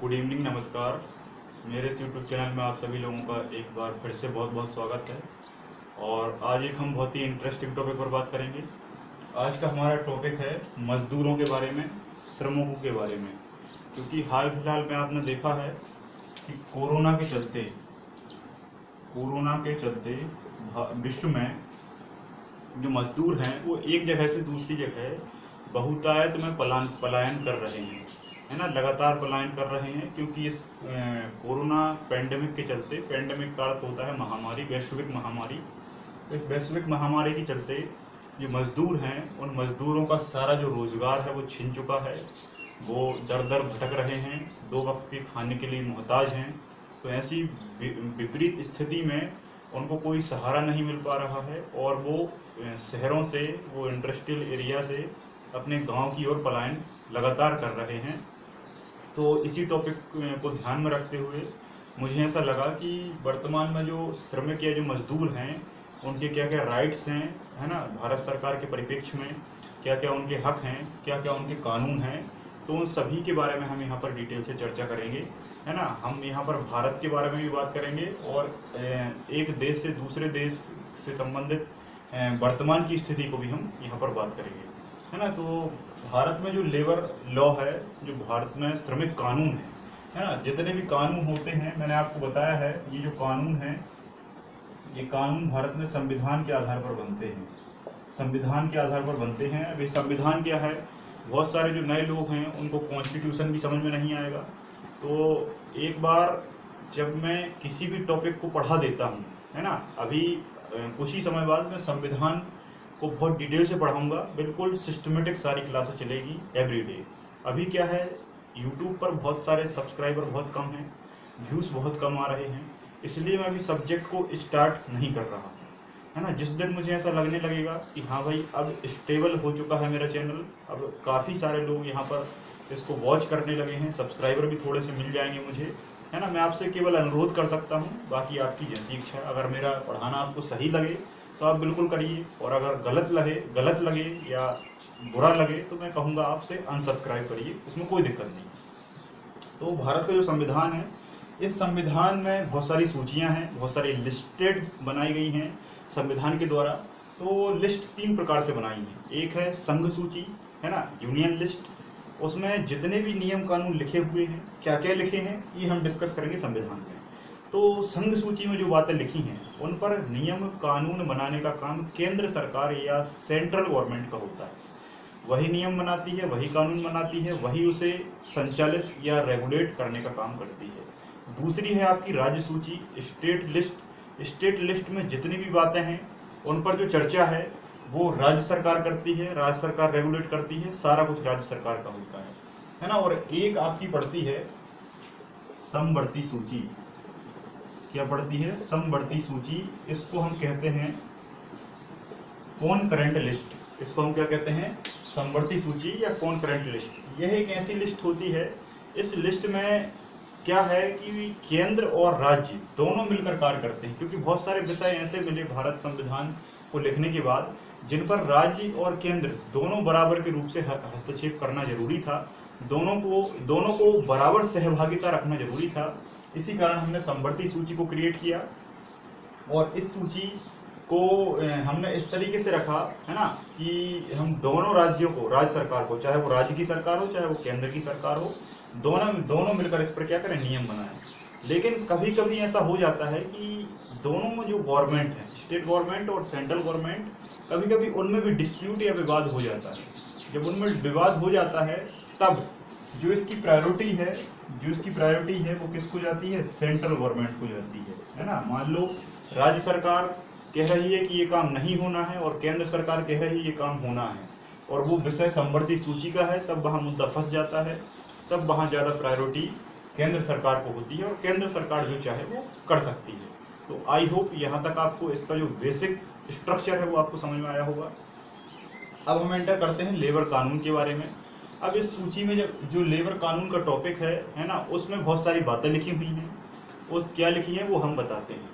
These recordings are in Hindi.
गुड इवनिंग, नमस्कार। मेरे इस यूट्यूब चैनल में आप सभी लोगों का एक बार फिर से बहुत बहुत स्वागत है। और आज एक हम बहुत ही इंटरेस्टिंग टॉपिक पर बात करेंगे। आज का हमारा टॉपिक है मजदूरों के बारे में, श्रमिकों के बारे में। क्योंकि हाल फिलहाल में आपने देखा है कि कोरोना के चलते विश्व में जो मजदूर हैं वो एक जगह से दूसरी जगह बहुतायत में पलायन कर रहे हैं, है ना। लगातार पलायन कर रहे हैं क्योंकि इस कोरोना पेंडेमिक के चलते, पेंडेमिक का अर्थ होता है महामारी, वैश्विक महामारी। तो इस वैश्विक महामारी के चलते जो मजदूर हैं उन मजदूरों का सारा जो रोजगार है वो छिन चुका है। वो दर दर भटक रहे हैं, दो वक्त के खाने के लिए मोहताज हैं। तो ऐसी विपरीत स्थिति में उनको कोई सहारा नहीं मिल पा रहा है और वो शहरों से, वो इंडस्ट्रियल एरिया से अपने गांव की ओर पलायन लगातार कर रहे हैं। तो इसी टॉपिक को ध्यान में रखते हुए मुझे ऐसा लगा कि वर्तमान में जो श्रमिक या जो मजदूर हैं उनके क्या क्या राइट्स हैं, है ना, भारत सरकार के परिप्रेक्ष्य में क्या क्या उनके हक हैं, क्या क्या उनके कानून हैं। तो उन सभी के बारे में हम यहाँ पर डिटेल से चर्चा करेंगे, है ना। हम यहाँ पर भारत के बारे में भी बात करेंगे और एक देश से दूसरे देश से संबंधित वर्तमान की स्थिति को भी हम यहाँ पर बात करेंगे, है ना। तो भारत में जो लेबर लॉ है, जो भारत में श्रमिक कानून है ना, जितने भी कानून होते हैं मैंने आपको बताया है, ये जो कानून है ये कानून भारत में संविधान के आधार पर बनते हैं, संविधान के आधार पर बनते हैं। अभी संविधान क्या है, बहुत सारे जो नए लोग हैं उनको कॉन्स्टिट्यूशन भी समझ में नहीं आएगा। तो एक बार जब मैं किसी भी टॉपिक को पढ़ा देता हूँ, है ना, अभी कुछ ही समय बाद मैं संविधान को बहुत डिटेल से पढ़ाऊंगा, बिल्कुल सिस्टमेटिक सारी क्लासेस चलेगी एवरीडे। अभी क्या है, यूट्यूब पर बहुत सारे सब्सक्राइबर बहुत कम हैं, व्यूज़ बहुत कम आ रहे हैं, इसलिए मैं अभी सब्जेक्ट को स्टार्ट नहीं कर रहा हूँ, है ना। जिस दिन मुझे ऐसा लगने लगेगा कि हाँ भाई अब स्टेबल हो चुका है मेरा चैनल, अब काफ़ी सारे लोग यहाँ पर इसको वॉच करने लगे हैं, सब्सक्राइबर भी थोड़े से मिल जाएंगे मुझे, है ना, मैं आपसे केवल अनुरोध कर सकता हूँ, बाकी आपकी जैसी इच्छा है। अगर मेरा पढ़ाना आपको सही लगे तो आप बिल्कुल करिए, और अगर गलत लगे या बुरा लगे तो मैं कहूँगा आपसे अनसब्सक्राइब करिए, उसमें कोई दिक्कत नहीं। तो भारत का जो संविधान है, इस संविधान में बहुत सारी सूचियां हैं, बहुत सारी लिस्टेड बनाई गई हैं संविधान के द्वारा। तो लिस्ट 3 प्रकार से बनाई है। एक है संघ सूची, है ना, यूनियन लिस्ट। उसमें जितने भी नियम कानून लिखे हुए हैं, क्या क्या लिखे हैं, ये हम डिस्कस करेंगे संविधान में। तो संघ सूची में जो बातें लिखी हैं उन पर नियम कानून बनाने का काम केंद्र सरकार या सेंट्रल गवर्नमेंट का होता है। वही नियम बनाती है, वही कानून बनाती है, वही उसे संचालित या रेगुलेट करने का काम करती है। दूसरी है आपकी राज्य सूची, स्टेट लिस्ट। स्टेट लिस्ट में जितनी भी बातें हैं उन पर जो चर्चा है वो राज्य सरकार करती है, राज्य सरकार रेगुलेट करती है, सारा कुछ राज्य सरकार का होता है ना। और एक आपकी पड़ती है समवर्ती सूची। क्या पड़ती है? समवर्ती सूची। इसको हम कहते हैं कॉनकरेंट लिस्ट। इसको हम क्या कहते हैं? समवर्ती सूची या कॉनकरेंट लिस्ट। यह एक ऐसी लिस्ट होती है, इस लिस्ट में क्या है कि केंद्र और राज्य दोनों मिलकर कार्य करते हैं, क्योंकि बहुत सारे विषय ऐसे मिले भारत संविधान को लिखने के बाद जिन पर राज्य और केंद्र दोनों बराबर के रूप से हस्तक्षेप करना जरूरी था, दोनों को बराबर सहभागिता रखना जरूरी था। इसी कारण हमने समवर्ती सूची को क्रिएट किया और इस सूची को हमने इस तरीके से रखा, है ना, कि हम दोनों राज्यों को, राज्य सरकार को, चाहे वो राज्य की सरकार हो चाहे वो केंद्र की सरकार हो, दोनों मिलकर इस पर क्या करें, नियम बनाएं। लेकिन कभी कभी ऐसा हो जाता है कि दोनों में जो गवर्नमेंट है, स्टेट गवर्नमेंट और सेंट्रल गवर्नमेंट, कभी कभी उनमें भी डिस्प्यूट या विवाद हो जाता है। जब उनमें विवाद हो जाता है तब जो इसकी प्रायोरिटी है वो किसको जाती है? सेंट्रल गवर्नमेंट को जाती है ना। मान लो राज्य सरकार कह रही है कि ये काम नहीं होना है और केंद्र सरकार कह रही है ये काम होना है, और वो विषय समवर्ती सूची का है, तब वहाँ मुद्दा फंस जाता है, तब वहाँ ज़्यादा प्रायोरिटी केंद्र सरकार को होती है और केंद्र सरकार जो चाहे वो कर सकती है। तो आई होप यहाँ तक आपको इसका जो बेसिक स्ट्रक्चर है वो आपको समझ में आया होगा। अब हम एंटर करते हैं लेबर कानून के बारे में। अब इस सूची में जो लेबर कानून का टॉपिक है ना, उसमें बहुत सारी बातें लिखी हुई हैं। उस क्या लिखी है वो हम बताते हैं।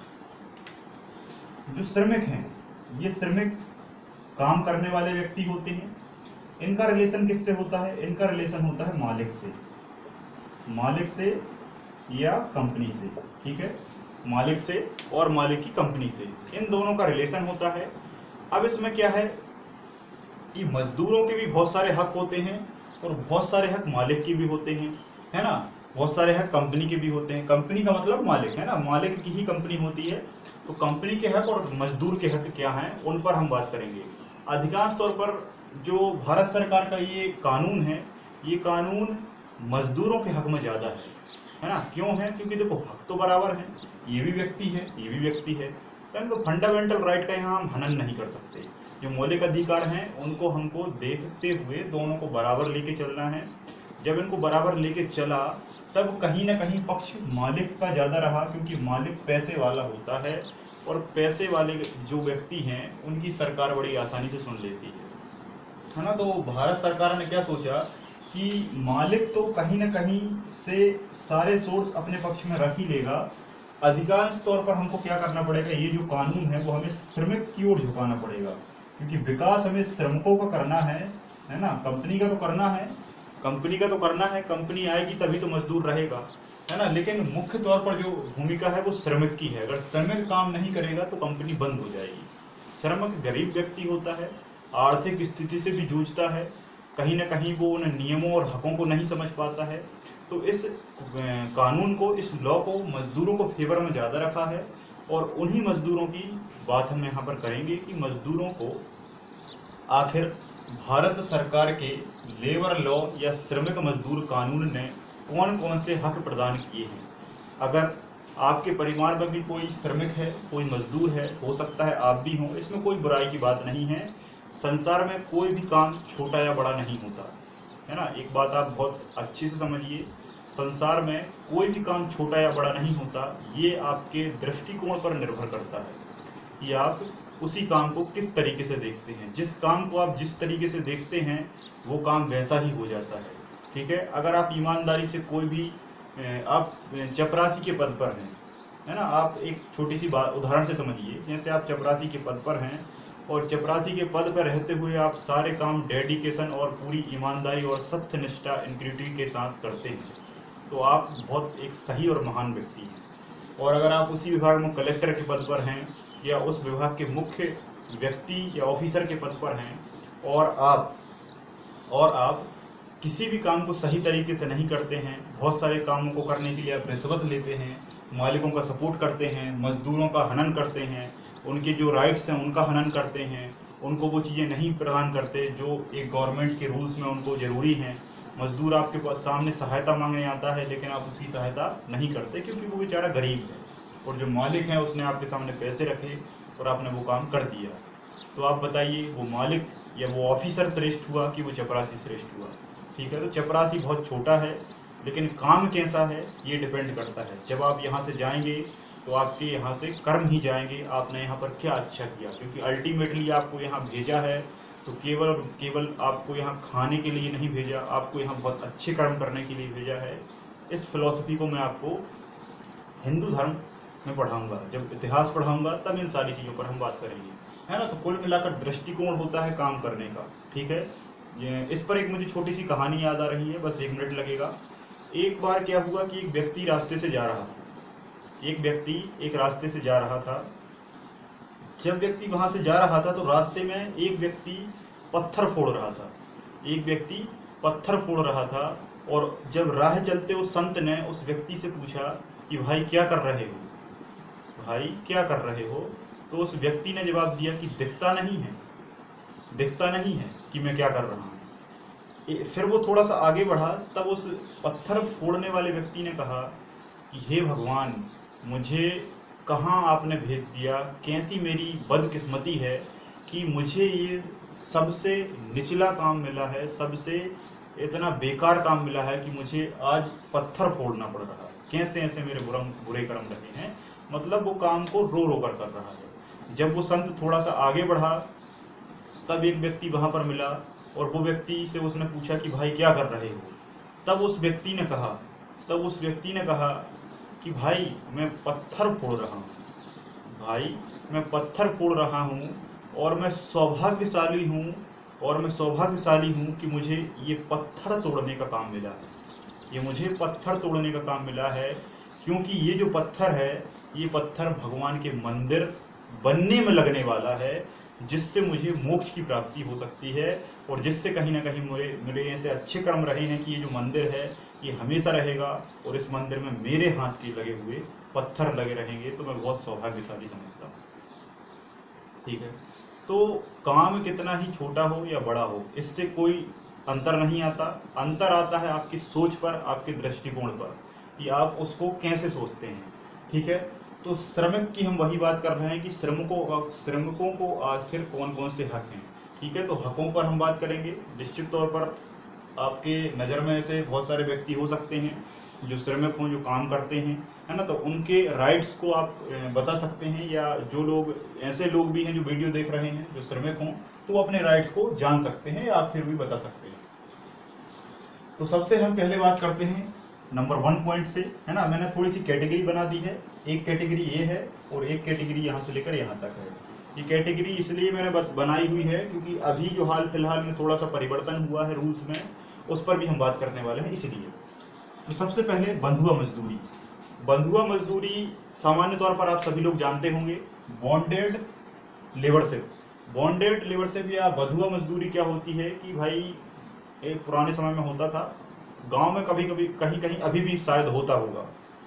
जो श्रमिक हैं, ये श्रमिक काम करने वाले व्यक्ति होते हैं। इनका रिलेशन किससे होता है? इनका रिलेशन होता है मालिक से। मालिक से या कंपनी से, ठीक है, मालिक से और मालिक की कंपनी से, इन दोनों का रिलेशन होता है। अब इसमें क्या है कि मजदूरों के भी बहुत सारे हक होते हैं और बहुत सारे हक मालिक के भी होते हैं, है ना। बहुत सारे हक कंपनी के भी होते हैं। कंपनी का मतलब मालिक, है ना, मालिक की ही कंपनी होती है। तो कंपनी के हक और मजदूर के हक क्या हैं, उन पर हम बात करेंगे। अधिकांश तौर पर जो भारत सरकार का ये कानून है, ये कानून मजदूरों के हक में ज़्यादा है ना। क्यों है? क्योंकि देखो हक तो बराबर है, ये भी व्यक्ति है, ये भी व्यक्ति है, तो फंडामेंटल राइट का यहाँ हम हनन नहीं कर सकते। जो मौलिक अधिकार हैं उनको हमको देखते हुए दोनों को बराबर लेके चलना है। जब इनको बराबर लेके चला तब कहीं ना कहीं पक्ष मालिक का ज़्यादा रहा, क्योंकि मालिक पैसे वाला होता है और पैसे वाले जो व्यक्ति हैं उनकी सरकार बड़ी आसानी से सुन लेती है ना। तो भारत सरकार ने क्या सोचा कि मालिक तो कहीं ना कहीं से सारे सोर्स अपने पक्ष में रख ही लेगा। अधिकांश तौर पर हमको क्या करना पड़ेगा, ये जो कानून है वो हमें श्रमिक की ओर झुकाना पड़ेगा, क्योंकि विकास हमें श्रमिकों का करना है ना। कंपनी का तो करना है, कंपनी का तो करना है, कंपनी आएगी तभी तो मजदूर रहेगा, है ना। लेकिन मुख्य तौर पर जो भूमिका है वो श्रमिक की है। अगर श्रमिक काम नहीं करेगा तो कंपनी बंद हो जाएगी। श्रमिक गरीब व्यक्ति होता है, आर्थिक स्थिति से भी जूझता है, कहीं ना कहीं वो उन नियमों और हकों को नहीं समझ पाता है। तो इस कानून को, इस लॉ को मजदूरों को फेवर में ज़्यादा रखा है। और उन्हीं मजदूरों की बात हम यहाँ पर करेंगे कि मजदूरों को आखिर भारत सरकार के लेबर लॉ या श्रमिक मजदूर कानून ने कौन कौन से हक प्रदान किए हैं। अगर आपके परिवार में भी कोई श्रमिक है, कोई मजदूर है, हो सकता है आप भी हों, इसमें कोई बुराई की बात नहीं है। संसार में कोई भी काम छोटा या बड़ा नहीं होता, है ना। एक बात आप बहुत अच्छे से समझिए, संसार में कोई भी काम छोटा या बड़ा नहीं होता। ये आपके दृष्टिकोण पर निर्भर करता है कि आप उसी काम को किस तरीके से देखते हैं। जिस काम को आप जिस तरीके से देखते हैं वो काम वैसा ही हो जाता है, ठीक है। अगर आप ईमानदारी से कोई भी आप चपरासी के पद पर हैं, है ना, आप एक छोटी सी बात उदाहरण से समझिए। जैसे आप चपरासी के पद पर हैं और चपरासी के पद पर रहते हुए आप सारे काम डेडिकेशन और पूरी ईमानदारी और सत्यनिष्ठा इंटीग्रिटी के साथ करते हैं, तो आप बहुत एक सही और महान व्यक्ति हैं। और अगर आप उसी विभाग में कलेक्टर के पद पर हैं या उस विभाग के मुख्य व्यक्ति या ऑफिसर के पद पर हैं और आप किसी भी काम को सही तरीके से नहीं करते हैं, बहुत सारे कामों को करने के लिए आप रिश्वत लेते हैं, मालिकों का सपोर्ट करते हैं, मजदूरों का हनन करते हैं, उनके जो राइट्स हैं उनका हनन करते हैं, उनको वो चीज़ें नहीं प्रदान करते जो एक गवर्नमेंट के रूल्स में उनको ज़रूरी हैं। मजदूर आपके पास सामने सहायता मांगने आता है लेकिन आप उसकी सहायता नहीं करते क्योंकि वो बेचारा गरीब है, और जो मालिक है उसने आपके सामने पैसे रखे और आपने वो काम कर दिया। तो आप बताइए वो मालिक या वो ऑफिसर श्रेष्ठ हुआ कि वो चपरासी श्रेष्ठ हुआ? ठीक है, तो चपरासी बहुत छोटा है लेकिन काम कैसा है ये डिपेंड करता है। जब आप यहाँ से जाएंगे तो आपके यहाँ से कर्म ही जाएंगे, आपने यहाँ पर क्या अच्छा किया, क्योंकि अल्टीमेटली आपको यहाँ भेजा है तो केवल आपको यहाँ खाने के लिए नहीं भेजा, आपको यहाँ बहुत अच्छे कर्म करने के लिए भेजा है। इस फिलॉसफी को मैं आपको हिंदू धर्म में पढ़ाऊँगा, जब इतिहास पढ़ाऊँगा तब इन सारी चीज़ों पर हम बात करेंगे, है ना। तो कुल मिलाकर दृष्टिकोण होता है काम करने का, ठीक है। इस पर एक मुझे छोटी सी कहानी याद आ रही है, बस 1 मिनट लगेगा। एक बार क्या हुआ कि एक व्यक्ति रास्ते से जा रहा था, एक रास्ते से जा रहा था। जब व्यक्ति वहाँ से जा रहा था तो रास्ते में एक व्यक्ति पत्थर फोड़ रहा था और जब राह चलते उस संत ने उस व्यक्ति से पूछा कि भाई क्या कर रहे हो, तो उस व्यक्ति ने जवाब दिया कि दिखता नहीं है कि मैं क्या कर रहा हूँ। फिर वो थोड़ा सा आगे बढ़ा, तब उस पत्थर फोड़ने वाले व्यक्ति ने कहा कि हे भगवान, मुझे कहाँ आपने भेज दिया, कैसी मेरी बदकिस्मती है कि मुझे ये सबसे निचला काम मिला है, सबसे इतना बेकार काम मिला है कि मुझे आज पत्थर फोड़ना पड़ रहा है। कैसे ऐसे मेरे बुरे कर्म रहे हैं, मतलब वो काम को रो कर रहा है। जब वो संत थोड़ा सा आगे बढ़ा तब एक व्यक्ति वहाँ पर मिला और वो व्यक्ति से उसने पूछा कि भाई क्या कर रहे हो। तब उस व्यक्ति ने कहा कि भाई मैं पत्थर फोड़ रहा हूँ और मैं सौभाग्यशाली हूँ कि मुझे ये पत्थर तोड़ने का काम मिला है। ये मुझे पत्थर तोड़ने का काम मिला है, क्योंकि ये जो पत्थर है, ये पत्थर भगवान के मंदिर बनने में लगने वाला है, जिससे मुझे मोक्ष की प्राप्ति हो सकती है, और जिससे कहीं ना कहीं मेरे ऐसे अच्छे कर्म रहे हैं कि ये जो मंदिर है ये हमेशा रहेगा, और इस मंदिर में मेरे हाथ के लगे हुए पत्थर लगे रहेंगे, तो मैं बहुत सौभाग्यशाली समझता हूँ। ठीक है, तो काम कितना ही छोटा हो या बड़ा हो, इससे कोई अंतर नहीं आता। अंतर आता है आपकी सोच पर, आपके दृष्टिकोण पर, कि आप उसको कैसे सोचते हैं। ठीक है, तो श्रमिक की हम वही बात कर रहे हैं कि श्रमिकों को आखिर कौन कौन से हक हैं। ठीक है, तो हकों पर हम बात करेंगे। निश्चित तौर पर आपके नज़र में ऐसे बहुत सारे व्यक्ति हो सकते हैं जो श्रमिक हों, जो काम करते हैं, है ना, तो उनके राइट्स को आप बता सकते हैं, या जो लोग ऐसे लोग भी हैं जो वीडियो देख रहे हैं जो श्रमिक हों, तो वो अपने राइट्स को जान सकते हैं या आप फिर भी बता सकते हैं। तो सबसे हम पहले बात करते हैं नंबर 1 पॉइंट से, है ना। मैंने थोड़ी सी कैटेगरी बना दी है, एक कैटेगरी ये है और एक कैटेगरी यहाँ से लेकर यहाँ तक है। ये कैटेगरी इसलिए मैंने बनाई हुई है क्योंकि अभी जो हाल फिलहाल में थोड़ा सा परिवर्तन हुआ है रूल्स में, उस पर भी हम बात करने वाले हैं इसलिए। तो सबसे पहले बंधुआ मजदूरी। बंधुआ मजदूरी सामान्य तौर पर आप सभी लोग जानते होंगे, बॉन्डेड लेबरशिप। बॉन्डेड लेबरशिप या बंधुआ मजदूरी क्या होती है कि भाई एक पुराने समय में होता था, गांव में कभी कभी कहीं कहीं अभी भी शायद होता होगा।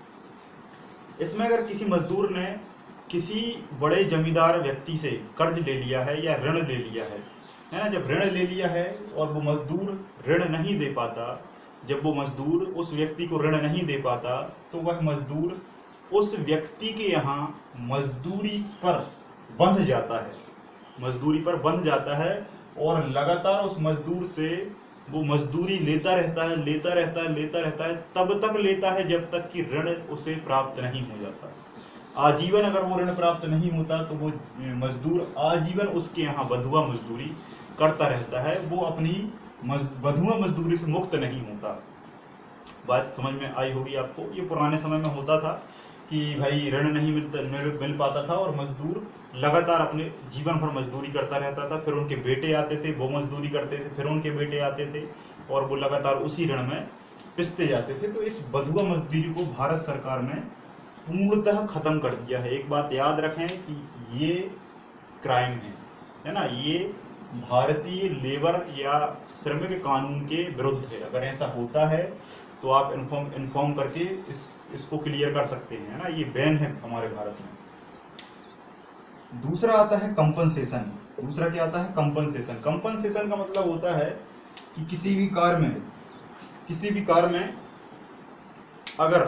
इसमें अगर किसी मजदूर ने किसी बड़े जमींदार व्यक्ति से कर्ज ले लिया है या ऋण ले लिया है ना, जब ऋण ले लिया है और वो मजदूर ऋण नहीं दे पाता, जब वो मजदूर उस व्यक्ति को ऋण नहीं दे पाता, तो वह मजदूर उस व्यक्ति के यहाँ मजदूरी पर बंध जाता है, मजदूरी पर बंध जाता है, और लगातार उस मजदूर से वो मजदूरी लेता रहता है, लेता रहता है, लेता रहता है, तब तक लेता है जब तक कि ऋण उसे प्राप्त नहीं हो जाता। आजीवन अगर वो ऋण प्राप्त नहीं होता तो वो मजदूर आजीवन उसके यहाँ बंधुआ मजदूरी करता रहता है, वो अपनी बंधुआ मजदूरी से मुक्त नहीं होता। बात समझ में आई होगी आपको। ये पुराने समय में होता था कि भाई ऋण नहीं मिल पाता था और मजदूर लगातार अपने जीवन भर मजदूरी करता रहता था, फिर उनके बेटे आते थे, वो मजदूरी करते थे, फिर उनके बेटे आते थे, और वो लगातार उसी ऋण में पिसते जाते थे। तो इस बंधुआ मजदूरी को भारत सरकार ने पूर्णतः खत्म कर दिया है। एक बात याद रखें कि ये क्राइम है ना, ये भारतीय लेबर या श्रमिक कानून के विरुद्ध है। अगर ऐसा होता है तो आप इन्फॉर्म करके इसको क्लियर कर सकते हैं, है ना, ये बैन है हमारे भारत में। दूसरा आता है कंपनसेशन। दूसरा क्या आता है? कंपनसेशन। कंपनसेशन का मतलब होता है कि किसी भी कार में अगर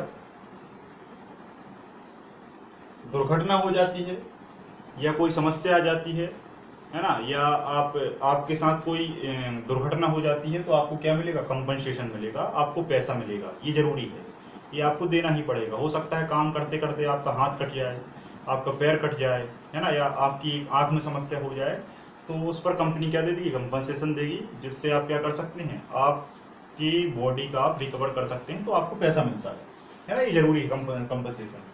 दुर्घटना हो जाती है या कोई समस्या आ जाती है ना, या आपके साथ कोई दुर्घटना हो जाती है, तो आपको क्या मिलेगा? कंपनसेशन मिलेगा, आपको पैसा मिलेगा। ये जरूरी है, ये आपको देना ही पड़ेगा। हो सकता है काम करते करते आपका हाथ कट जाए, आपका पैर कट जाए, है ना, या आपकी आँख में समस्या हो जाए, तो उस पर कंपनी क्या दे देगी? कंपनसेशन देगी, जिससे आप क्या कर सकते हैं, आपकी बॉडी का आप रिकवर कर सकते हैं, तो आपको पैसा मिलता है ना। ये जरूरी है कंपनसेशन।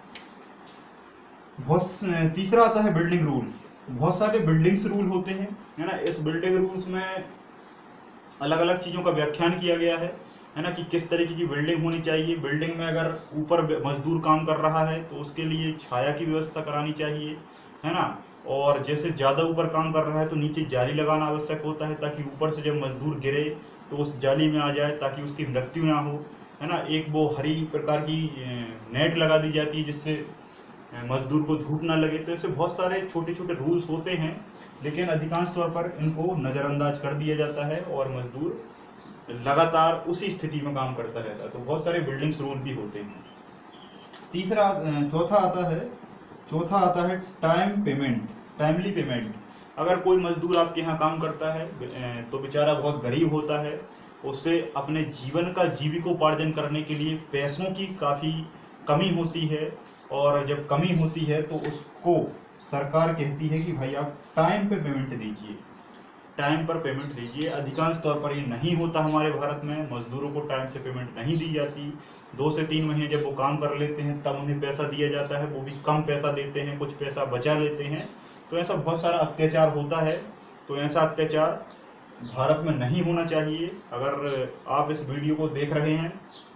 तीसरा आता है बिल्डिंग रूल। बहुत सारे बिल्डिंग्स रूल होते हैं, है ना। इस बिल्डिंग रूल्स में अलग अलग चीज़ों का व्याख्यान किया गया है ना, कि किस तरीके की बिल्डिंग होनी चाहिए। बिल्डिंग में अगर ऊपर मजदूर काम कर रहा है तो उसके लिए छाया की व्यवस्था करानी चाहिए, है ना। और जैसे ज़्यादा ऊपर काम कर रहा है तो नीचे जाली लगाना आवश्यक होता है, ताकि ऊपर से जब मजदूर गिरे तो उस जाली में आ जाए, ताकि उसकी मृत्यु ना हो, है ना। एक वो हरी प्रकार की नेट लगा दी जाती है जिससे मजदूर को धूप ना लगे। तो ऐसे बहुत सारे छोटे छोटे रूल्स होते हैं, लेकिन अधिकांश तौर पर इनको नज़रअंदाज कर दिया जाता है और मजदूर लगातार उसी स्थिति में काम करता रहता है। तो बहुत सारे बिल्डिंग्स रूल भी होते हैं। चौथा आता है टाइम पेमेंट, टाइमली पेमेंट। अगर कोई मजदूर आपके यहाँ काम करता है तो बेचारा बहुत गरीब होता है, उससे अपने जीवन का जीविकोपार्जन करने के लिए पैसों की काफ़ी कमी होती है, और जब कमी होती है तो उसको सरकार कहती है कि भाई आप टाइम पे पेमेंट दीजिए, टाइम पर पेमेंट दीजिए। अधिकांश तौर पर ये नहीं होता हमारे भारत में, मजदूरों को टाइम से पेमेंट नहीं दी जाती। 2 से 3 महीने जब वो काम कर लेते हैं तब उन्हें पैसा दिया जाता है, वो भी कम पैसा देते हैं, कुछ पैसा बचा लेते हैं। तो ऐसा बहुत सारा अत्याचार होता है। तो ऐसा अत्याचार भारत में नहीं होना चाहिए। अगर आप इस वीडियो को देख रहे हैं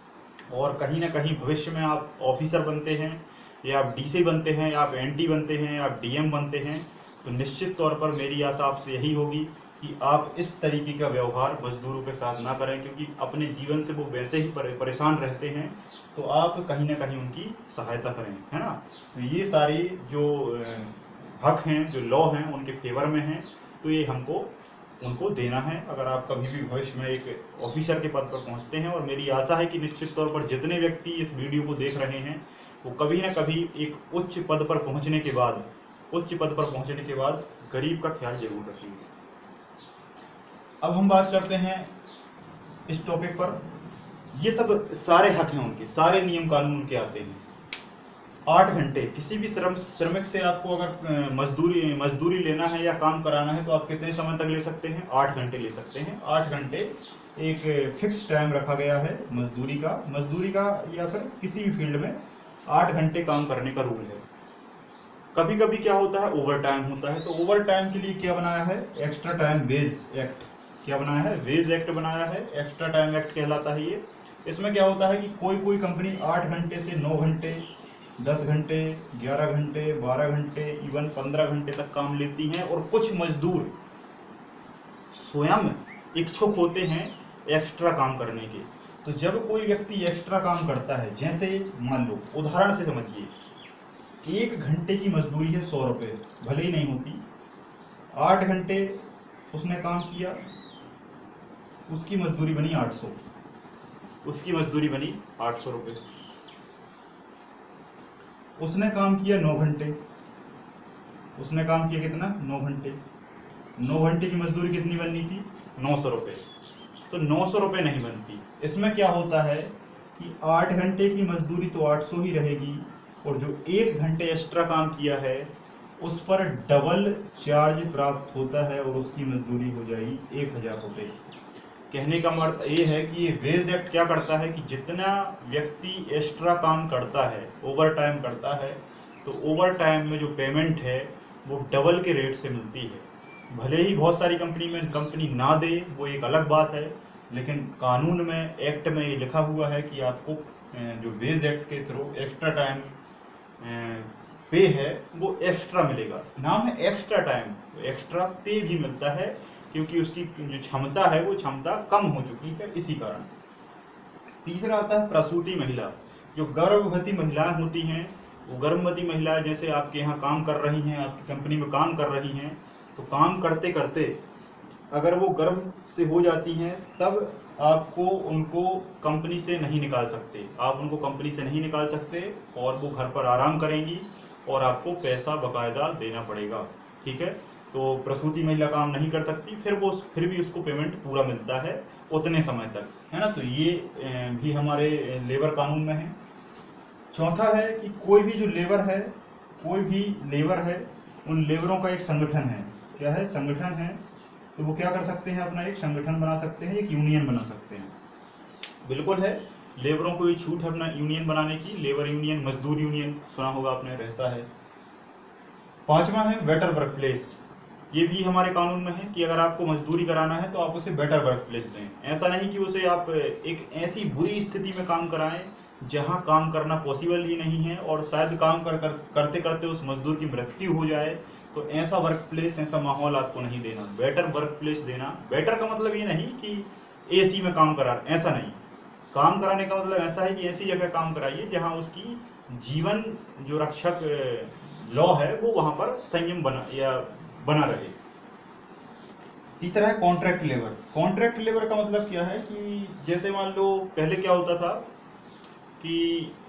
और कहीं ना कहीं भविष्य में आप ऑफिसर बनते हैं, या आप डीसी बनते हैं, या आप एनटी बनते हैं, या आप डीएम बनते हैं, तो निश्चित तौर पर मेरी आशा आपसे यही होगी कि आप इस तरीके का व्यवहार मजदूरों के साथ ना करें, क्योंकि अपने जीवन से वो वैसे ही परेशान रहते हैं, तो आप कहीं ना कहीं उनकी सहायता करें, है ना। तो ये सारी जो हक हैं, जो लॉ हैं, उनके फेवर में हैं, तो ये हमको उनको देना है अगर आप कभी भी भविष्य में एक ऑफिसर के पद पर पहुंचते हैं। और मेरी आशा है कि निश्चित तौर पर जितने व्यक्ति इस वीडियो को देख रहे हैं वो कभी ना कभी एक उच्च पद पर पहुंचने के बाद गरीब का ख्याल जरूर रखेंगे। अब हम बात करते हैं इस टॉपिक पर। ये सब सारे हक हैं उनके, सारे नियम कानून उनके आते हैं। 8 घंटे किसी भी श्रमिक से आपको अगर मजदूरी लेना है या काम कराना है तो आप कितने समय तक ले सकते हैं? 8 घंटे ले सकते हैं। 8 घंटे एक फिक्स टाइम रखा गया है मजदूरी का या फिर किसी भी फील्ड में 8 घंटे काम करने का रूल है। कभी कभी क्या होता है, ओवर टाइम होता है, तो ओवर टाइम के लिए क्या बनाया है? Extra time wage act. क्या बनाया है? वेज एक्ट बनाया है, एक्स्ट्रा टाइम एक्ट कहलाता है ये। इसमें क्या होता है कि कोई कंपनी 8 घंटे से 9 घंटे, 10 घंटे, 11 घंटे, 12 घंटे, इवन 15 घंटे तक काम लेती हैं। और कुछ मजदूर स्वयं इच्छुक होते हैं एक्स्ट्रा काम करने के। तो जब कोई व्यक्ति एक्स्ट्रा काम करता है, जैसे मान लो उदाहरण से समझिए, 1 घंटे की मजदूरी है 100 रुपये, भले ही नहीं होती, 8 घंटे उसने काम किया, उसकी मजदूरी बनी 800, उसकी मजदूरी बनी 800 रुपये। उसने काम किया 9 घंटे, उसने काम किया कितना? 9 घंटे। 9 घंटे की मजदूरी कितनी बननी थी? 900 रुपये। तो 900 रुपये नहीं बनती। इसमें क्या होता है कि 8 घंटे की मजदूरी तो 800 ही रहेगी, और जो 1 घंटे एक्स्ट्रा काम किया है उस पर डबल चार्ज प्राप्त होता है, और उसकी मजदूरी हो जाएगी 1000 रुपये। कहने का मतलब ये है कि ये वेज एक्ट क्या करता है कि जितना व्यक्ति एक्स्ट्रा काम करता है, ओवर टाइम करता है, तो ओवर टाइम में जो पेमेंट है वो डबल के रेट से मिलती है। भले ही बहुत सारी कंपनी ना दे, वो एक अलग बात है, लेकिन कानून में, एक्ट में ये लिखा हुआ है कि आपको जो वेज एक्ट के थ्रू एक्स्ट्रा टाइम पे है वो एक्स्ट्रा मिलेगा। नाम है एक्स्ट्रा टाइम, एक्स्ट्रा पे भी मिलता है, क्योंकि उसकी जो क्षमता है वो क्षमता कम हो चुकी है, इसी कारण। तीसरा आता है प्रसूति महिला। जो गर्भवती महिलाएं होती हैं, वो गर्भवती महिलाएं जैसे आपके यहाँ काम कर रही हैं, आपकी कंपनी में काम कर रही हैं, तो काम करते करते अगर वो गर्भ से हो जाती हैं, तब आपको उनको कंपनी से नहीं निकाल सकते, आप उनको कंपनी से नहीं निकाल सकते, और वो घर पर आराम करेंगी और आपको पैसा बकायदा देना पड़ेगा, ठीक है। तो प्रसूति महिला काम नहीं कर सकती, फिर भी उसको पेमेंट पूरा मिलता है उतने समय तक, है ना। तो ये भी हमारे लेबर कानून में है। चौथा है कि कोई भी लेबर है, उन लेबरों का एक संगठन है। क्या है? संगठन है। तो वो क्या कर सकते हैं? अपना एक संगठन बना सकते हैं, एक यूनियन बना सकते हैं। बिल्कुल है, लेबरों को ये छूट है अपना यूनियन बनाने की। लेबर यूनियन, मजदूर यूनियन सुना होगा आपने, रहता है। 5वां है बेटर वर्क प्लेस। ये भी हमारे कानून में है कि अगर आपको मजदूरी कराना है तो आप उसे बेटर वर्क प्लेस दें। ऐसा नहीं कि उसे आप एक ऐसी बुरी स्थिति में काम कराएं जहां काम करना पॉसिबल ही नहीं है, और शायद काम करते करते उस मजदूर की मृत्यु हो जाए। तो ऐसा वर्क प्लेस, ऐसा माहौल आपको नहीं देना, बेटर वर्क प्लेस देना। बेटर का मतलब ये नहीं कि एसी में काम करा, ऐसा नहीं। काम कराने का मतलब ऐसा है कि ऐसी जगह काम कराइए जहाँ उसकी जीवन जो रक्षक लॉ है वो वहाँ पर संयम बना रहे। तीसरा है कॉन्ट्रैक्ट लेबर। कॉन्ट्रैक्ट लेबर का मतलब क्या है कि जैसे मान लो पहले क्या होता था कि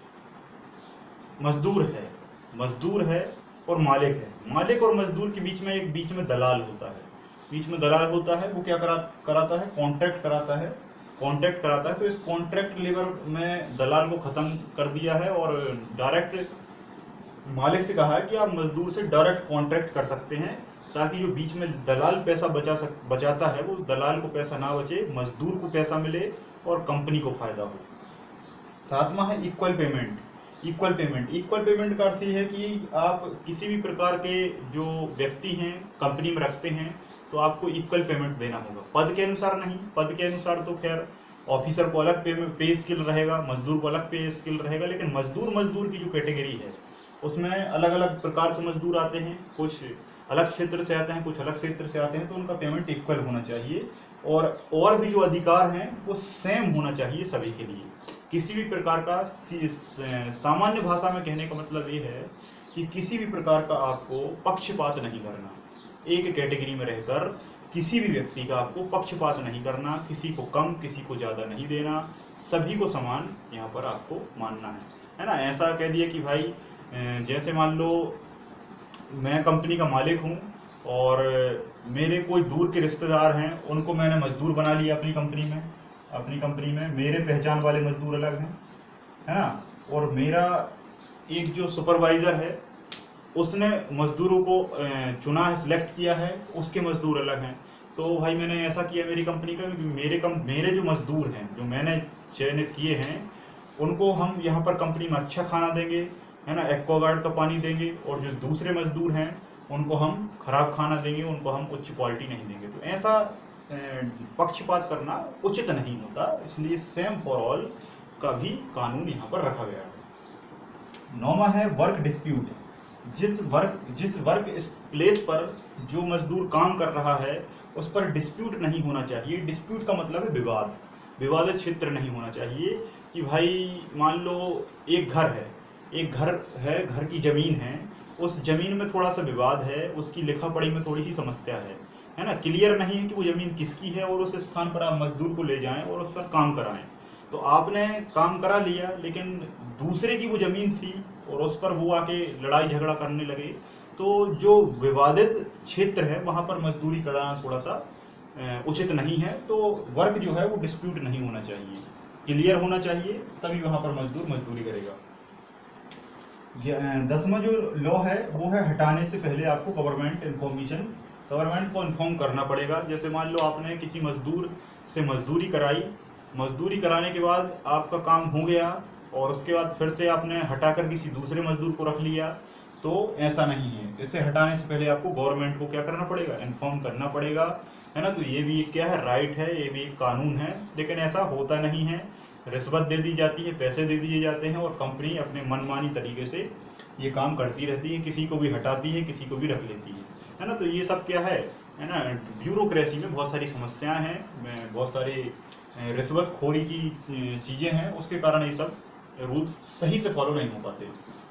मजदूर है और मालिक है। मालिक और मजदूर के बीच में दलाल होता है। वो क्या कराता है? कॉन्ट्रैक्ट कराता है। तो इस कॉन्ट्रैक्ट लेबर में दलाल को खत्म कर दिया है और डायरेक्ट मालिक से कहा है कि आप मजदूर से डायरेक्ट कॉन्ट्रैक्ट कर सकते हैं, ताकि जो बीच में दलाल पैसा बचाता है वो दलाल को पैसा ना बचे, मजदूर को पैसा मिले और कंपनी को फायदा हो। 7वां है इक्वल पेमेंट। इक्वल पेमेंट का अर्थ ये है कि आप किसी भी प्रकार के जो व्यक्ति हैं कंपनी में रखते हैं तो आपको इक्वल पेमेंट देना होगा। पद के अनुसार नहीं, पद के अनुसार तो खैर ऑफिसर को अलग पे स्केल रहेगा, मजदूर को अलग पे स्केल रहेगा। लेकिन मजदूर की जो कैटेगरी है उसमें अलग अलग प्रकार से मजदूर आते हैं, कुछ अलग क्षेत्र से आते हैं, कुछ अलग क्षेत्र से आते हैं, तो उनका पेमेंट इक्वल होना चाहिए। और भी जो अधिकार हैं वो सेम होना चाहिए सभी के लिए। किसी भी प्रकार का सामान्य भाषा में कहने का मतलब ये है कि किसी भी प्रकार का आपको पक्षपात नहीं करना। एक कैटेगरी में रहकर किसी भी व्यक्ति का आपको पक्षपात नहीं करना, किसी को कम किसी को ज़्यादा नहीं देना, सभी को समान यहाँ पर आपको मानना है ना। ऐसा कह दिया कि भाई जैसे मान लो मैं कंपनी का मालिक हूँ और मेरे कोई दूर के रिश्तेदार हैं, उनको मैंने मजदूर बना लिया अपनी कंपनी में मेरे पहचान वाले मजदूर अलग हैं, है ना। और मेरा एक जो सुपरवाइज़र है उसने मजदूरों को चुना है, सिलेक्ट किया है, उसके मजदूर अलग हैं। तो भाई मैंने ऐसा किया मेरी कंपनी का, मेरे जो मजदूर हैं जो मैंने चयनित किए हैं उनको हम यहाँ पर कंपनी में अच्छा खाना देंगे, है ना, एक्वागार्ड का पानी देंगे। और जो दूसरे मजदूर हैं उनको हम खराब खाना देंगे, उनको हम उच्च क्वालिटी नहीं देंगे। तो ऐसा पक्षपात करना उचित नहीं होता, इसलिए सेम फॉर ऑल का भी कानून यहाँ पर रखा गया है। 9वां है वर्क डिस्प्यूट। जिस वर्क प्लेस पर जो मजदूर काम कर रहा है उस पर डिस्प्यूट नहीं होना चाहिए। डिस्प्यूट का मतलब है विवादित क्षेत्र नहीं होना चाहिए। कि भाई मान लो एक घर है, घर की ज़मीन है, उस ज़मीन में थोड़ा सा विवाद है, उसकी लिखा पढ़ी में थोड़ी सी समस्या है ना, क्लियर नहीं है कि वो ज़मीन किसकी है, और उस स्थान पर आप मजदूर को ले जाएं और उस पर काम कराएं। तो आपने काम करा लिया लेकिन दूसरे की वो ज़मीन थी और उस पर वो आके लड़ाई झगड़ा करने लगे, तो जो विवादित क्षेत्र है वहाँ पर मजदूरी कराना थोड़ा सा उचित नहीं है। तो वर्क जो है वो डिस्प्यूट नहीं होना चाहिए, क्लियर होना चाहिए, तभी वहाँ पर मजदूर मजदूरी करेगा। 10वां जो लॉ है वो है हटाने से पहले आपको गवर्नमेंट को इन्फॉर्म करना पड़ेगा। जैसे मान लो आपने किसी मजदूर से मजदूरी कराने के बाद आपका काम हो गया और उसके बाद फिर से आपने हटाकर किसी दूसरे मजदूर को रख लिया, तो ऐसा नहीं है। इसे हटाने से पहले आपको गवर्नमेंट को क्या करना पड़ेगा, इन्फॉर्म करना पड़ेगा, है ना। तो ये भी क्या है, राइट है, ये भी एक कानून है। लेकिन ऐसा होता नहीं है, रिश्वत दे दी जाती है, पैसे दे दिए जाते हैं और कंपनी अपने मनमानी तरीके से ये काम करती रहती है, किसी को भी हटाती है, किसी को भी रख लेती है ना। तो ये सब क्या है ना, ब्यूरोक्रेसी में बहुत सारी समस्याएं हैं, बहुत सारी रिश्वतखोरी की चीज़ें हैं, उसके कारण ये सब रूल्स सही से फॉलो नहीं हो पाते।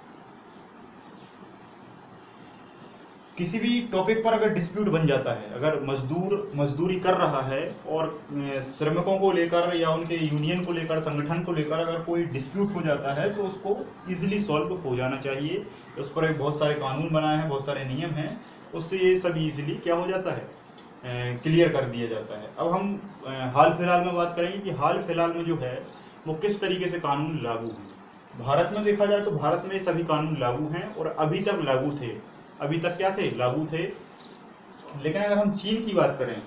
किसी भी टॉपिक पर अगर डिस्प्यूट बन जाता है, अगर मजदूरी कर रहा है और श्रमिकों को लेकर या उनके यूनियन को लेकर, संगठन को लेकर अगर कोई डिस्प्यूट हो जाता है तो उसको इजीली सॉल्व हो जाना चाहिए। उस पर बहुत सारे कानून बनाए हैं, बहुत सारे नियम हैं, उससे ये सब इजीली क्या हो जाता है, क्लियर कर दिया जाता है। अब हम हाल फिलहाल में बात करेंगे कि हाल फिलहाल में जो है वो किस तरीके से कानून लागू हैं। भारत में देखा जाए तो भारत में सभी कानून लागू हैं और अभी तक क्या थे, लागू थे। लेकिन अगर हम चीन की बात करें,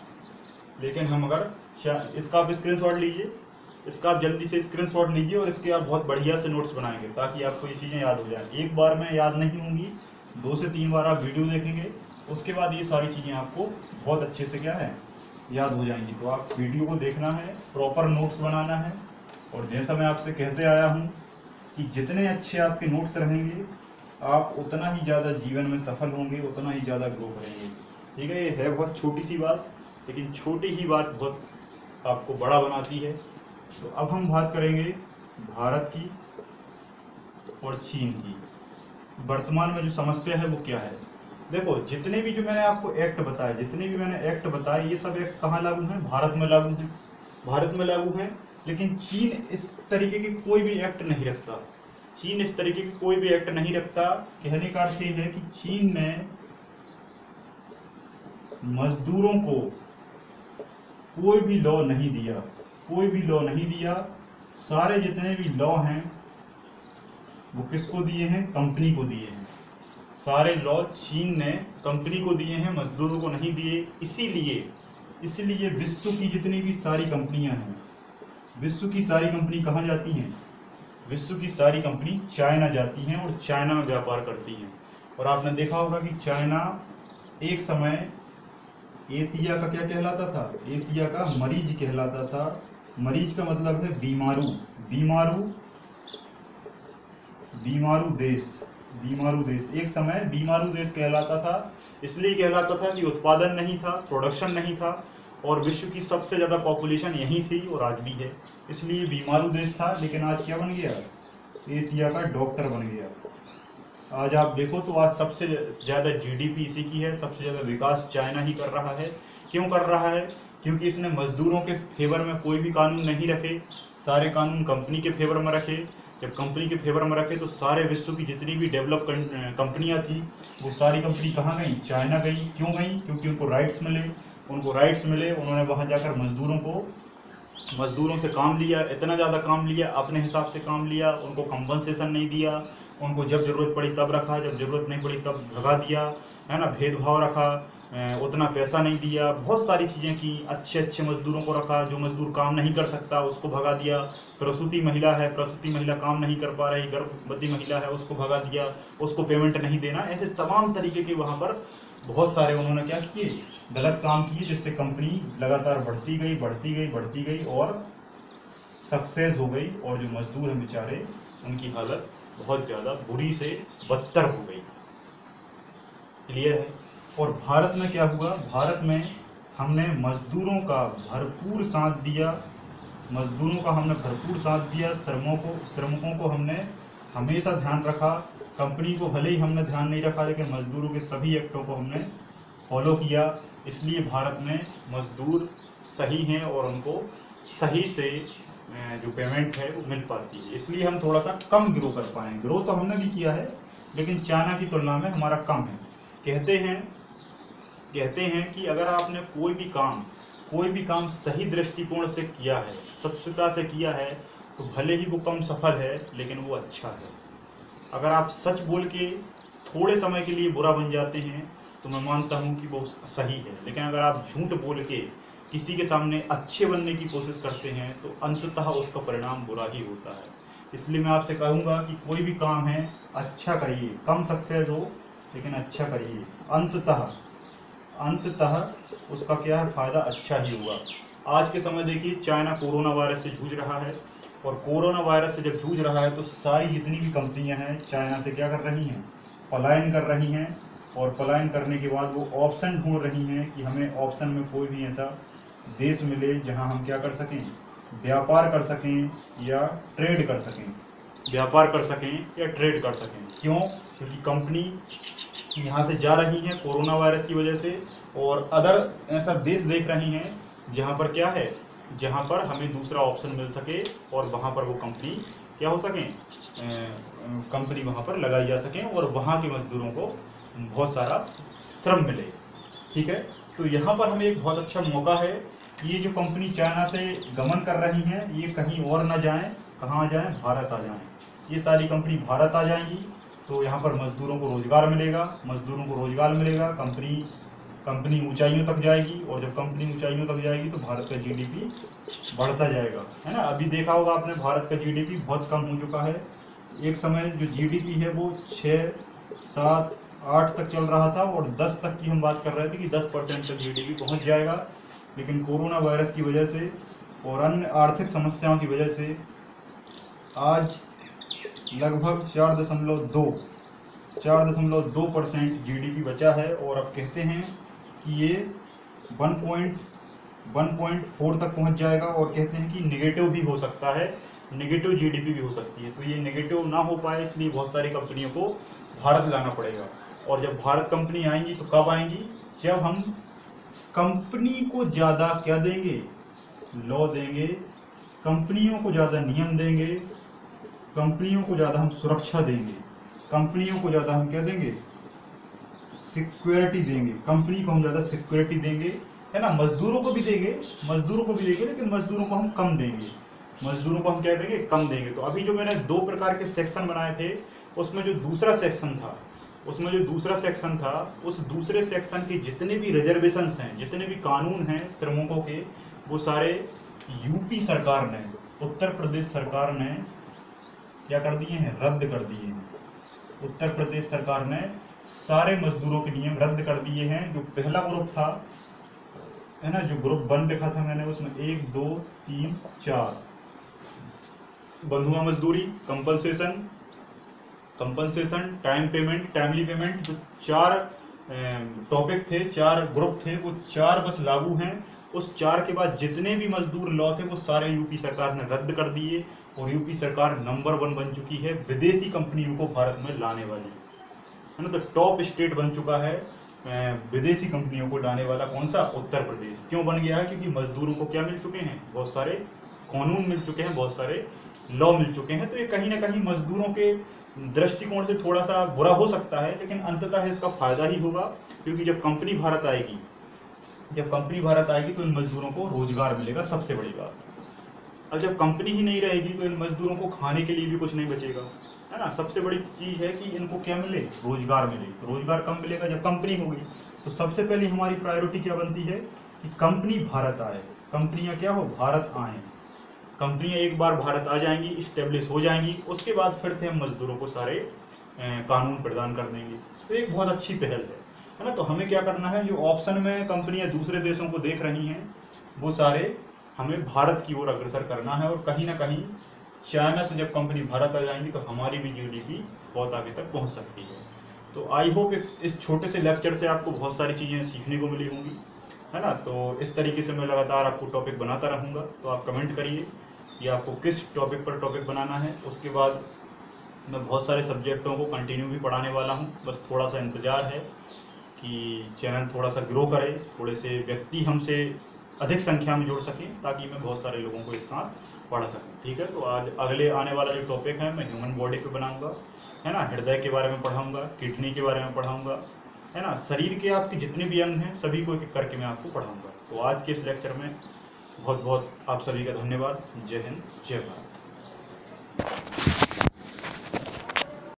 इसका आप स्क्रीनशॉट लीजिए, इसका आप जल्दी से स्क्रीनशॉट लीजिए और इसके आप बहुत बढ़िया से नोट्स बनाएंगे ताकि आपको ये चीज़ें याद हो जाएं। एक बार में याद नहीं होंगी, 2 से 3 बार आप वीडियो देखेंगे, उसके बाद ये सारी चीज़ें आपको बहुत अच्छे से क्या है, याद हो जाएंगी। तो आप वीडियो को देखना है, प्रॉपर नोट्स बनाना है, और जैसा मैं आपसे कहते आया हूँ कि जितने अच्छे आपके नोट्स रहेंगे आप उतना ही ज़्यादा जीवन में सफल होंगे, उतना ही ज़्यादा ग्रो करेंगे। ठीक है, ये है बहुत छोटी सी बात, लेकिन छोटी ही बात बहुत आपको बड़ा बनाती है। तो अब हम बात करेंगे भारत की और चीन की। वर्तमान में जो समस्या है वो क्या है। देखो, जितने भी जो मैंने आपको एक्ट बताए, ये सब एक्ट कहाँ लागू हैं, भारत में लागू हैं। लेकिन चीन इस तरीके के कोई भी एक्ट नहीं रखता। कहने का अर्थ ये है कि चीन ने मजदूरों को कोई भी लॉ नहीं दिया। सारे जितने भी लॉ हैं वो किसको दिए हैं, कंपनी को दिए हैं। सारे लॉ चीन ने कंपनी को दिए हैं, मजदूरों को नहीं दिए। इसीलिए विश्व की जितनी भी सारी कंपनियां हैं, विश्व की सारी कंपनी कहाँ जाती हैं, विश्व की सारी कंपनी चाइना जाती हैं और चाइना में व्यापार करती हैं। और आपने देखा होगा कि चाइना एक समय एशिया का क्या कहलाता था, एशिया का मरीज कहलाता था, मरीज का मतलब है बीमारू, बीमारू, बीमारू देश, बीमारू देश। एक समय बीमारू देश कहलाता था, इसलिए कहलाता था कि उत्पादन नहीं था, प्रोडक्शन नहीं था, और विश्व की सबसे ज़्यादा पॉपुलेशन यहीं थी और आज भी है, इसलिए बीमारू देश था। लेकिन आज क्या बन गया, एशिया का डॉक्टर बन गया। आज आप देखो तो आज सबसे ज़्यादा जीडीपी इसी की है, सबसे ज़्यादा विकास चाइना ही कर रहा है। क्यों कर रहा है, क्योंकि इसने मजदूरों के फेवर में कोई भी कानून नहीं रखे, सारे कानून कंपनी के फेवर में रखे। जब कंपनी के फेवर में रखे तो सारे विश्व की जितनी भी डेवलप कंपनियां थी वो सारी कंपनी कहाँ गई, चाइना गई। क्यों गई, क्योंकि उनको राइट्स मिले, उनको राइट्स मिले, उन्होंने वहाँ जाकर मजदूरों से काम लिया, इतना ज़्यादा काम लिया, अपने हिसाब से काम लिया, उनको कंपनसेशन नहीं दिया, उनको जब ज़रूरत पड़ी तब रखा, जब ज़रूरत नहीं पड़ी तब भगा दिया, है ना, भेदभाव रखा, उतना पैसा नहीं दिया, बहुत सारी चीज़ें की, अच्छे अच्छे मजदूरों को रखा, जो मजदूर काम नहीं कर सकता उसको भगा दिया, प्रसूति महिला है, प्रसूति महिला काम नहीं कर पा रही, गर्भवती महिला है उसको भगा दिया, उसको पेमेंट नहीं देना, ऐसे तमाम तरीके के वहाँ पर बहुत सारे उन्होंने क्या किए, गलत काम किए, जिससे कंपनी लगातार बढ़ती गई बढ़ती गई बढ़ती गई और सक्सेस हो गई, और जो मजदूर हैं बेचारे उनकी हालत बहुत ज़्यादा बुरी से बदतर हो गई। क्लियर है। और भारत में क्या हुआ, भारत में हमने मजदूरों का भरपूर साथ दिया, मजदूरों का हमने भरपूर साथ दिया, श्रमिकों को हमने हमेशा ध्यान रखा, कंपनी को भले ही हमने ध्यान नहीं रखा लेकिन मजदूरों के सभी एक्टों को हमने फॉलो किया। इसलिए भारत में मजदूर सही हैं और उनको सही से जो पेमेंट है वो मिल पाती है, इसलिए हम थोड़ा सा कम ग्रो कर पाए। ग्रो तो हमने भी किया है लेकिन चाइना की तुलना में हमारा कम है। कहते हैं कि अगर आपने कोई भी काम सही दृष्टिकोण से किया है, सत्यता से किया है, तो भले ही वो कम सफल है लेकिन वो अच्छा है। अगर आप सच बोल के थोड़े समय के लिए बुरा बन जाते हैं तो मैं मानता हूँ कि वो सही है, लेकिन अगर आप झूठ बोल के किसी के सामने अच्छे बनने की कोशिश करते हैं तो अंततः उसका परिणाम बुरा ही होता है। इसलिए मैं आपसे कहूँगा कि कोई भी काम है अच्छा करिए, कम सक्सेस हो लेकिन अच्छा करिए, अंततः उसका क्या है, फ़ायदा अच्छा ही होगा। आज के समय देखिए चाइना कोरोना वायरस से जूझ रहा है, और कोरोना वायरस से जब जूझ रहा है तो सारी जितनी भी कंपनियां हैं चाइना से क्या कर रही हैं, पलायन कर रही हैं, और पलायन करने के बाद वो ऑप्शन ढूंढ रही हैं कि हमें ऑप्शन में कोई भी ऐसा देश मिले जहां हम क्या कर सकें, व्यापार कर सकें या ट्रेड कर सकें, व्यापार कर सकें या ट्रेड कर सकें। क्यों, क्योंकि कंपनी यहाँ से जा रही हैं कोरोना वायरस की वजह से, और अदर ऐसा देश देख रही हैं जहाँ पर क्या है, जहाँ पर हमें दूसरा ऑप्शन मिल सके और वहाँ पर वो कंपनी क्या हो सकें, कंपनी वहाँ पर लगाई जा सकें और वहाँ के मजदूरों को बहुत सारा श्रम मिले। ठीक है, तो यहाँ पर हमें एक बहुत अच्छा मौका है कि ये जो कंपनी चाइना से गमन कर रही हैं ये कहीं और ना जाएं, कहाँ जाएं, भारत आ जाएं। ये सारी कंपनी भारत आ जाएंगी तो यहाँ पर मजदूरों को रोजगार मिलेगा, कंपनी ऊंचाइयों तक जाएगी, और जब कंपनी ऊंचाइयों तक जाएगी तो भारत का जीडीपी बढ़ता जाएगा, है ना। अभी देखा होगा आपने भारत का जीडीपी बहुत कम हो चुका है। एक समय जो जीडीपी है वो 6, 7, 8 तक चल रहा था, और 10 तक की हम बात कर रहे थे कि 10% तक जीडीपी पहुंच जाएगा, लेकिन कोरोना वायरस की वजह से और अन्य आर्थिक समस्याओं की वजह से आज लगभग 4.2% जीडीपी बचा है, और अब कहते हैं कि ये 1.4 तक पहुंच जाएगा, और कहते हैं कि नेगेटिव भी हो सकता है, नेगेटिव जीडीपी भी हो सकती है। तो ये नेगेटिव ना हो पाए इसलिए बहुत सारी कंपनियों को भारत लाना पड़ेगा, और जब भारत कंपनी आएंगी तो कब आएंगी, जब हम कंपनी को ज़्यादा क्या देंगे, लॉ देंगे, कंपनियों को ज़्यादा नियम देंगे, कंपनियों को ज़्यादा हम सुरक्षा देंगे, कंपनियों को ज़्यादा हम क्या देंगे, सिक्योरिटी देंगे, कंपनी को हम ज़्यादा सिक्योरिटी देंगे, है ना। मजदूरों को भी देंगे, लेकिन मजदूरों को हम कम देंगे, मजदूरों को हम क्या देंगे, कम देंगे। तो अभी जो मैंने 2 प्रकार के सेक्शन बनाए थे, उसमें जो दूसरा सेक्शन था, उस दूसरे सेक्शन के जितने भी रिजर्वेशंस हैं, जितने भी कानून हैं श्रमिकों के, वो सारे यूपी सरकार ने, उत्तर प्रदेश सरकार ने क्या कर दिए हैं, रद्द कर दिए हैं। उत्तर प्रदेश सरकार ने सारे मजदूरों के नियम रद्द कर दिए हैं। जो पहला ग्रुप था है ना, जो ग्रुप 1 लिखा था मैंने उसमें 1 2 3 4 बंधुआ मजदूरी, compensation, time payment, timely payment, जो 4 टॉपिक थे, 4 ग्रुप थे, वो 4 बस लागू हैं। उस 4 के बाद जितने भी मजदूर लॉ थे वो सारे यूपी सरकार ने रद्द कर दिए और यूपी सरकार नंबर 1 बन चुकी है विदेशी कंपनियों को भारत में लाने वाली, है ना। तो टॉप स्टेट बन चुका है विदेशी कंपनियों को लाने वाला। कौन सा? उत्तर प्रदेश। क्यों बन गया है? क्योंकि मजदूरों को क्या मिल चुके हैं? बहुत सारे कानून मिल चुके हैं, बहुत सारे लॉ मिल चुके हैं। तो ये कहीं ना कहीं मजदूरों के दृष्टिकोण से थोड़ा सा बुरा हो सकता है, लेकिन अंततः इसका फायदा ही होगा, क्योंकि जब कंपनी भारत आएगी तो इन मजदूरों को रोजगार मिलेगा, सबसे बड़ी बात। अब जब कंपनी ही नहीं रहेगी तो इन मजदूरों को खाने के लिए भी कुछ नहीं बचेगा, है ना। सबसे बड़ी चीज़ है कि इनको क्या मिले? रोजगार मिले। तो रोजगार कब मिलेगा? जब कंपनी होगी। तो सबसे पहले हमारी प्रायोरिटी क्या बनती है कि कंपनी भारत आए, कंपनियां क्या हो? भारत आए। कंपनियां एक बार भारत आ जाएंगी, इस्टेब्लिश हो जाएंगी, उसके बाद फिर से हम मजदूरों को सारे कानून प्रदान कर देंगे। तो एक बहुत अच्छी पहल है ना। तो हमें क्या करना है, जो ऑप्शन में कंपनियां दूसरे देशों को देख रही हैं वो सारे हमें भारत की ओर अग्रसर करना है। और कहीं ना कहीं चाइना से जब कंपनी भारत आ जाएंगी तो हमारी भी जीडीपी बहुत आगे तक पहुंच सकती है। तो आई होप इस छोटे से लेक्चर से आपको बहुत सारी चीज़ें सीखने को मिली होंगी, है ना। तो इस तरीके से मैं लगातार आपको टॉपिक बनाता रहूँगा। तो आप कमेंट करिए कि आपको किस टॉपिक पर टॉपिक बनाना है। उसके बाद मैं बहुत सारे सब्जेक्टों को कंटिन्यू भी पढ़ाने वाला हूँ। बस थोड़ा सा इंतज़ार है कि चैनल थोड़ा सा ग्रो करे, थोड़े से व्यक्ति हमसे अधिक संख्या में जुड़ सकें, ताकि मैं बहुत सारे लोगों को एक साथ पढ़ा सकूं। ठीक है। तो आज अगले आने वाला जो टॉपिक है मैं ह्यूमन बॉडी पे बनाऊंगा, है ना। हृदय के बारे में पढ़ाऊंगा, किडनी के बारे में पढ़ाऊंगा, है ना। शरीर के आपके जितने भी अंग हैं सभी को एक एक करके मैं आपको पढ़ाऊंगा। तो आज के इस लेक्चर में बहुत बहुत आप सभी का धन्यवाद। जय हिंद, जय भारत।